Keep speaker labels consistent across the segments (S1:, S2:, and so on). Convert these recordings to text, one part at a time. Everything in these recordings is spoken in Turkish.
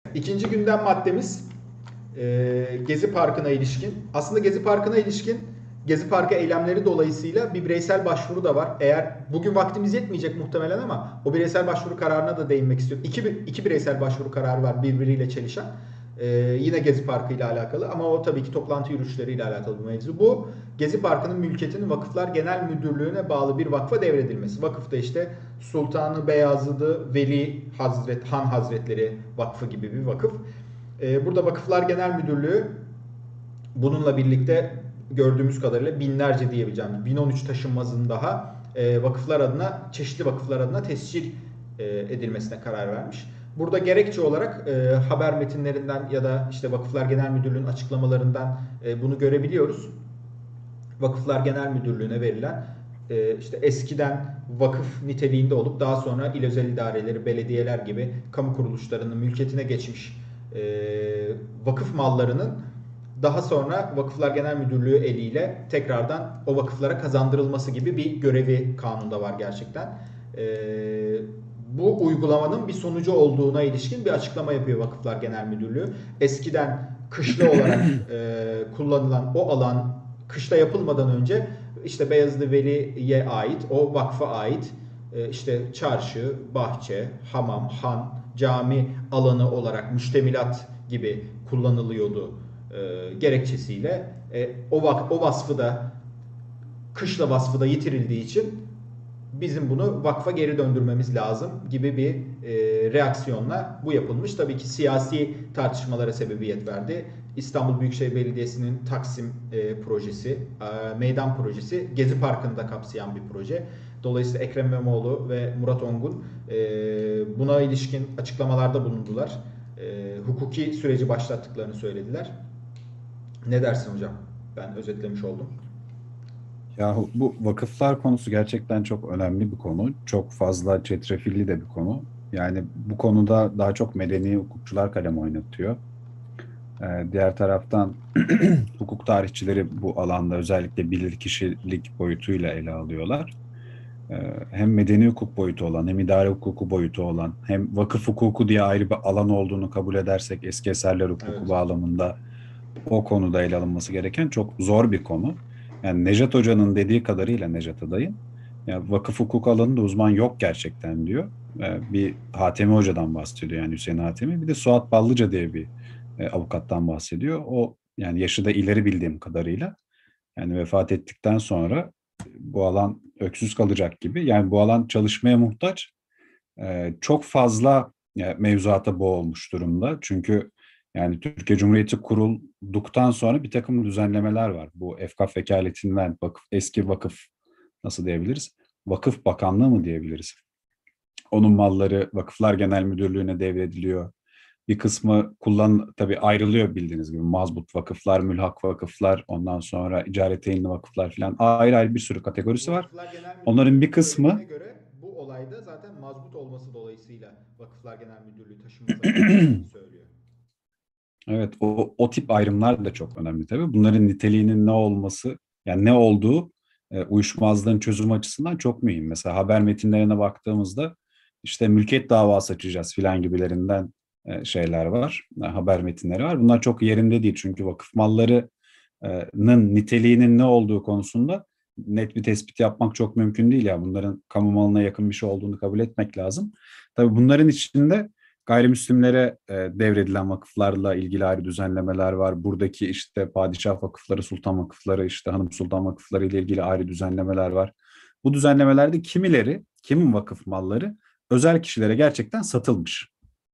S1: İkinci gündem maddemiz Gezi Parkı'na ilişkin. Aslında Gezi Parkı'na ilişkin Gezi Parkı eylemleri dolayısıyla bir bireysel başvuru da var. Eğer bugün vaktimiz yetmeyecek muhtemelen ama o bireysel başvuru kararına da değinmek istiyorum. İki bireysel başvuru kararı var birbiriyle çelişen. Yine Gezi Parkı ile alakalı ama o tabii ki toplantı yürüyüşleriyle alakalı bir mevzu. Bu Gezi Parkı'nın mülkiyetinin Vakıflar Genel Müdürlüğü'ne bağlı bir vakfa devredilmesi. Vakıf da işte Sultanı Beyazıdı Veli Hazret Han Hazretleri Vakfı gibi bir vakıf. Burada Vakıflar Genel Müdürlüğü bununla birlikte gördüğümüz kadarıyla binlerce diyebileceğim 1013 taşınmazın daha vakıflar adına, çeşitli vakıflar adına tescil edilmesine karar vermiş. Burada gerekçe olarak haber metinlerinden ya da işte Vakıflar Genel Müdürlüğü'nün açıklamalarından bunu görebiliyoruz. Vakıflar Genel Müdürlüğü'ne verilen işte eskiden vakıf niteliğinde olup daha sonra il özel idareleri, belediyeler gibi kamu kuruluşlarının mülkiyetine geçmiş vakıf mallarının daha sonra Vakıflar Genel Müdürlüğü eliyle tekrardan o vakıflara kazandırılması gibi bir görevi kanunda var gerçekten. Bu uygulamanın bir sonucu olduğuna ilişkin bir açıklama yapıyor Vakıflar Genel Müdürlüğü. Eskiden kışla olarak kullanılan o alan kışta yapılmadan önce işte Beyazıt Veli'ye ait, o vakfa ait işte çarşı, bahçe, hamam, han, cami alanı olarak müştemilat gibi kullanılıyordu gerekçesiyle o vasfı da kışla vasfı da yitirildiği için bizim bunu vakfa geri döndürmemiz lazım gibi bir reaksiyonla bu yapılmış. Tabii ki siyasi tartışmalara sebebiyet verdi. İstanbul Büyükşehir Belediyesi'nin Taksim projesi, meydan projesi Gezi Parkı'nda kapsayan bir proje. Dolayısıyla Ekrem İmamoğlu ve Murat Ongun buna ilişkin açıklamalarda bulundular. Hukuki süreci başlattıklarını söylediler. Ne dersin hocam? Ben özetlemiş oldum.
S2: Ya bu vakıflar konusu gerçekten çok önemli bir konu. Çok fazla çetrefilli de bir konu. Yani bu konuda daha çok medeni hukukçular kalem oynatıyor. Diğer taraftan hukuk tarihçileri bu alanda özellikle bilirkişilik boyutuyla ele alıyorlar. Hem medeni hukuk boyutu olan, hem idare hukuku boyutu olan, hem vakıf hukuku diye ayrı bir alan olduğunu kabul edersek eski eserler hukuku
S1: Evet.
S2: bağlamında o konuda ele alınması gereken çok zor bir konu. Yani Nejat Hoca'nın dediği kadarıyla Nejat Aday'ın ya vakıf hukuk alanında uzman yok gerçekten diyor. Bir Hatemi Hoca'dan bahsediyor yani Hüseyin Hatemi. Bir de Suat Ballıca diye bir avukattan bahsediyor. O yani yaşı da ileri bildiğim kadarıyla yani vefat ettikten sonra bu alan öksüz kalacak gibi. Yani bu alan çalışmaya muhtaç. Çok fazla mevzuata boğulmuş durumda. Çünkü yani Türkiye Cumhuriyeti kurulduktan sonra bir takım düzenlemeler var. Bu Efkaf vekaletinden vakıf, eski vakıf nasıl diyebiliriz? Vakıf Bakanlığı mı diyebiliriz? Onun malları Vakıflar Genel Müdürlüğü'ne devrediliyor. Bir kısmı tabii ayrılıyor bildiğiniz gibi mazbut vakıflar, mülhak vakıflar, ondan sonra icare teyinli vakıflar falan ayrı ayrı bir sürü kategorisi var.
S1: Vakıflar Genel
S2: Onların
S1: Müdürlüğü'nün
S2: bir
S1: söylediğine
S2: kısmı
S1: göre bu olayda zaten mazbut olması dolayısıyla Vakıflar Genel Müdürlüğü taşınmaza karıştığını söylüyor.
S2: evet, o tip ayrımlar da çok önemli tabii. Bunların niteliğinin ne olması, yani ne olduğu uyuşmazlığın çözümü açısından çok mühim. Mesela haber metinlerine baktığımızda işte mülkiyet davası açacağız filan gibilerinden şeyler var, haber metinleri var. Bunlar çok yerinde değil çünkü vakıf mallarının niteliğinin ne olduğu konusunda net bir tespit yapmak çok mümkün değil ya. Bunların kamu malına yakın bir şey olduğunu kabul etmek lazım. Tabii bunların içinde gayrimüslimlere devredilen vakıflarla ilgili ayrı düzenlemeler var. Buradaki işte padişah vakıfları, sultan vakıfları, işte hanım sultan vakıfları ile ilgili ayrı düzenlemeler var. Bu düzenlemelerde kimin vakıf malları özel kişilere gerçekten satılmış.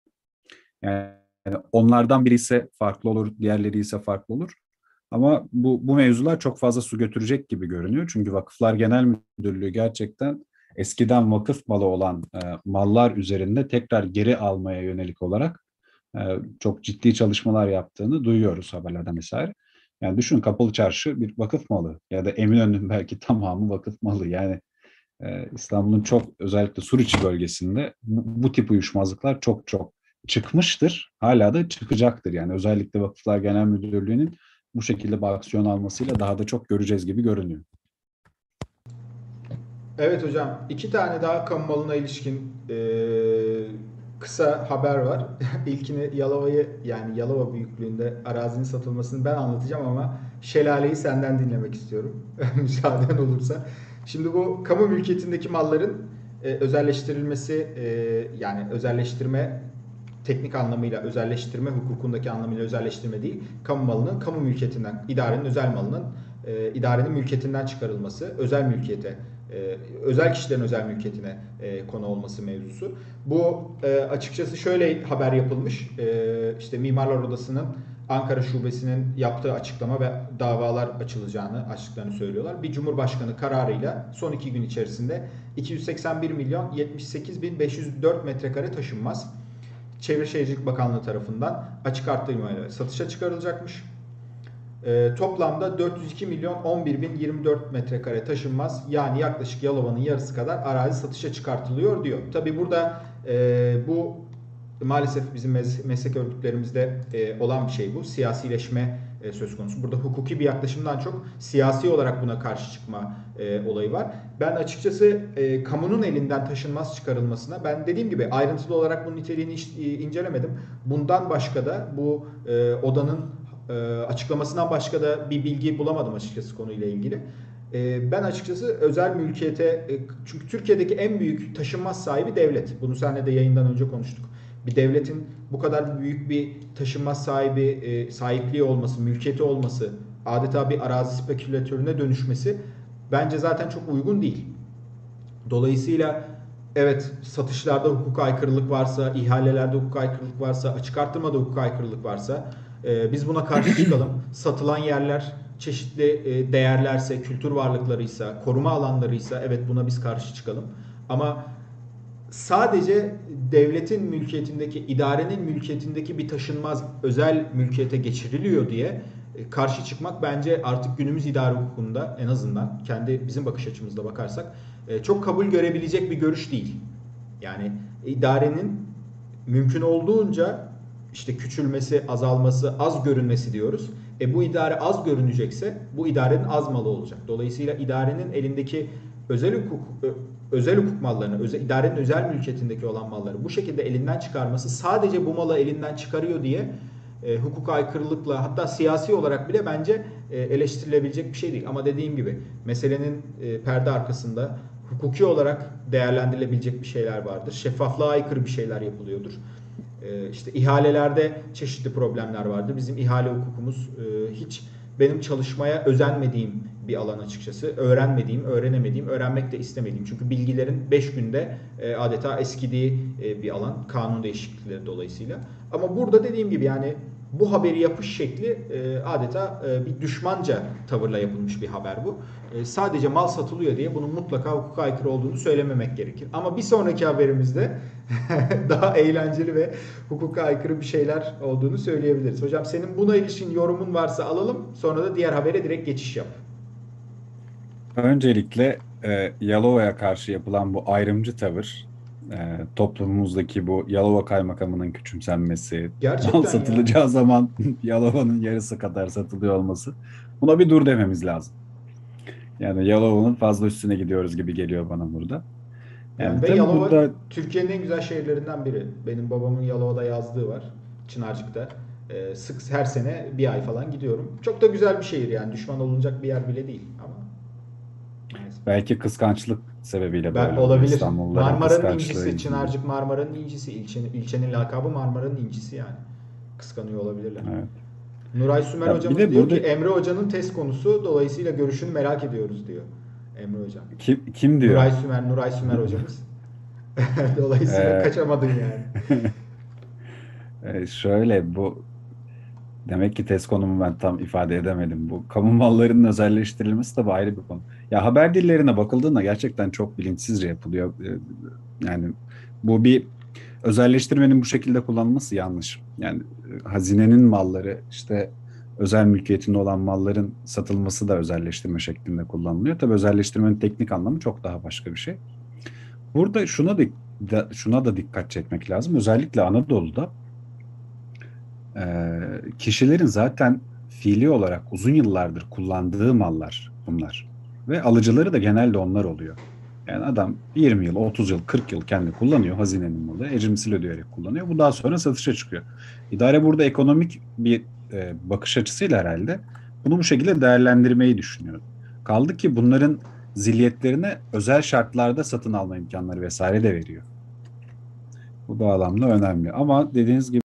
S2: Yani onlardan biri ise farklı olur, diğerleri ise farklı olur. Ama bu mevzular çok fazla su götürecek gibi görünüyor. Çünkü Vakıflar Genel Müdürlüğü gerçekten eskiden vakıf malı olan mallar üzerinde tekrar geri almaya yönelik olarak çok ciddi çalışmalar yaptığını duyuyoruz haberlerden vesaire. Yani düşün Kapalı Çarşı bir vakıf malı ya da Eminönü'nün belki tamamı vakıf malı. Yani İstanbul'un çok özellikle Suriçi bölgesinde bu tip uyuşmazlıklar çok çok çıkmıştır. Hala da çıkacaktır. Yani özellikle Vakıflar Genel Müdürlüğü'nün bu şekilde bir aksiyon almasıyla daha da çok göreceğiz gibi görünüyor.
S1: Evet hocam, iki tane daha kamu malına ilişkin kısa haber var. İlkini Yalova'yı, yani Yalova büyüklüğünde arazinin satılmasını ben anlatacağım ama şelaleyi senden dinlemek istiyorum. Müsaaden olursa. Şimdi bu kamu mülkiyetindeki malların özelleştirilmesi, yani özelleştirme teknik anlamıyla özelleştirme, hukukundaki anlamıyla özelleştirme değil, kamu malının kamu mülkiyetinden, idarenin özel malının idarenin mülkiyetinden çıkarılması, özel mülkiyete, özel kişilerin özel mülkiyetine konu olması mevzusu. Bu açıkçası şöyle haber yapılmış. İşte Mimarlar Odası'nın Ankara Şubesi'nin yaptığı açıklama ve davalar açtıklarını söylüyorlar. Bir Cumhurbaşkanı kararıyla son 2 gün içerisinde 281 milyon 78 bin 504 metrekare taşınmaz Çevre Şehircilik Bakanlığı tarafından açık arttırmayla satışa çıkarılacakmış. Toplamda 402 milyon 11 bin 24 metrekare taşınmaz, yani yaklaşık Yalova'nın yarısı kadar arazi satışa çıkartılıyor diyor. Tabi burada bu maalesef bizim meslek örgütlerimizde olan bir şey bu. Siyasileşme söz konusu. Burada hukuki bir yaklaşımdan çok siyasi olarak buna karşı çıkma olayı var. Ben açıkçası kamunun elinden taşınmaz çıkarılmasına, ben dediğim gibi ayrıntılı olarak bunun niteliğini incelemedim. Bundan başka da bu odanın açıklamasından başka da bir bilgi bulamadım açıkçası konuyla ilgili. Ben açıkçası özel mülkiyete, çünkü Türkiye'deki en büyük taşınmaz sahibi devlet. Bunu seninle de yayından önce konuştuk. Bir devletin bu kadar büyük bir taşınmaz sahipliği olması, mülkiyeti olması, adeta bir arazi spekülatörüne dönüşmesi bence zaten çok uygun değil. Dolayısıyla evet, satışlarda hukuka aykırılık varsa, ihalelerde hukuka aykırılık varsa, açık arttırmada hukuka aykırılık varsa biz buna karşı çıkalım. Satılan yerler çeşitli değerlerse, kültür varlıklarıysa, koruma alanlarıysa evet, buna biz karşı çıkalım. Ama sadece devletin mülkiyetindeki, idarenin mülkiyetindeki bir taşınmaz özel mülkiyete geçiriliyor diye karşı çıkmak bence artık günümüz idare hukukunda, en azından kendi bizim bakış açımızda bakarsak, çok kabul görebilecek bir görüş değil. Yani idarenin mümkün olduğunca işte küçülmesi, azalması, az görünmesi diyoruz. Bu idare az görünecekse bu idarenin az malı olacak. Dolayısıyla idarenin elindeki özel hukuk mallarını, idarenin özel mülkiyetindeki olan malları bu şekilde elinden çıkarması, sadece bu malı elinden çıkarıyor diye hukuka aykırılıkla, hatta siyasi olarak bile bence eleştirilebilecek bir şey değil. Ama dediğim gibi meselenin perde arkasında hukuki olarak değerlendirilebilecek bir şeyler vardır. Şeffaflığa aykırı bir şeyler yapılıyordur. İşte ihalelerde çeşitli problemler vardır. Bizim ihale hukukumuz hiç benim çalışmaya özenmediğim bir alan açıkçası. Öğrenemediğim, öğrenmek de istemediğim. Çünkü bilgilerin 5 günde adeta eskidiği bir alan. Kanun değişiklikleri dolayısıyla. Ama burada dediğim gibi yani bu haberi yapış şekli adeta bir düşmanca tavırla yapılmış bir haber bu. Sadece mal satılıyor diye bunun mutlaka hukuka aykırı olduğunu söylememek gerekir. Ama bir sonraki haberimizde daha eğlenceli ve hukuka aykırı bir şeyler olduğunu söyleyebiliriz. Hocam senin buna ilişkin yorumun varsa alalım. Sonra da diğer habere direkt geçiş yap.
S2: Öncelikle Yalova'ya karşı yapılan bu ayrımcı tavır, toplumumuzdaki bu Yalova kaymakamının küçümsenmesi, mal
S1: Gerçekten ya.
S2: satılacağı zaman Yalova'nın yarısı kadar satılıyor olması, buna bir dur dememiz lazım. Yani Yalova'nın fazla üstüne gidiyoruz gibi geliyor bana burada.
S1: Yani
S2: Yani
S1: ve
S2: tabii
S1: Yalova
S2: burada
S1: Türkiye'nin en güzel şehirlerinden biri. Benim babamın Yalova'da yazdığı var. Çınarcık'ta. Sık her sene bir ay falan gidiyorum. Çok da güzel bir şehir yani. Düşman olunacak bir yer bile değil ama maalesef.
S2: belki kıskançlık sebebiyle böyle oluyor.
S1: Olabilir.
S2: İstanbulluların
S1: Marmara'nın
S2: kıskançlığı
S1: incisi.
S2: yüzünden.
S1: Çınarcık Marmara'nın incisi. İlçenin lakabı Marmara'nın incisi yani. Kıskanıyor olabilirler.
S2: Evet.
S1: Nuray Sümer
S2: Ya bir
S1: hocamız
S2: de
S1: diyor
S2: burada
S1: ki Emre Hoca'nın test konusu, dolayısıyla görüşünü merak ediyoruz diyor Emre Hocam.
S2: kim diyor?
S1: Nuray Sümer hocamız. Dolayısıyla
S2: Ee,
S1: kaçamadın yani.
S2: şöyle bu demek ki test konumu ben tam ifade edemedim. Bu kamu mallarının özelleştirilmesi tabii ayrı bir konu. Ya haber dillerine bakıldığında gerçekten çok bilinçsizce yapılıyor. Yani bu bir özelleştirmenin bu şekilde kullanılması yanlış. Yani hazinenin malları işte özel mülkiyetinde olan malların satılması da özelleştirme şeklinde kullanılıyor. Tabii özelleştirmenin teknik anlamı çok daha başka bir şey. Burada şuna da dikkat çekmek lazım. Özellikle Anadolu'da kişilerin zaten fiili olarak uzun yıllardır kullandığı mallar bunlar. Ve alıcıları da genelde onlar oluyor. Yani adam 20 yıl, 30 yıl, 40 yıl kendi kullanıyor, hazinenin malı. Ecrimsil ödeyerek kullanıyor. Bu daha sonra satışa çıkıyor. İdare burada ekonomik bir bakış açısıyla herhalde bunu bu şekilde değerlendirmeyi düşünüyor. Kaldı ki bunların zilyetlerine özel şartlarda satın alma imkanları vesaire de veriyor. Bu bağlamda önemli. Ama dediğiniz gibi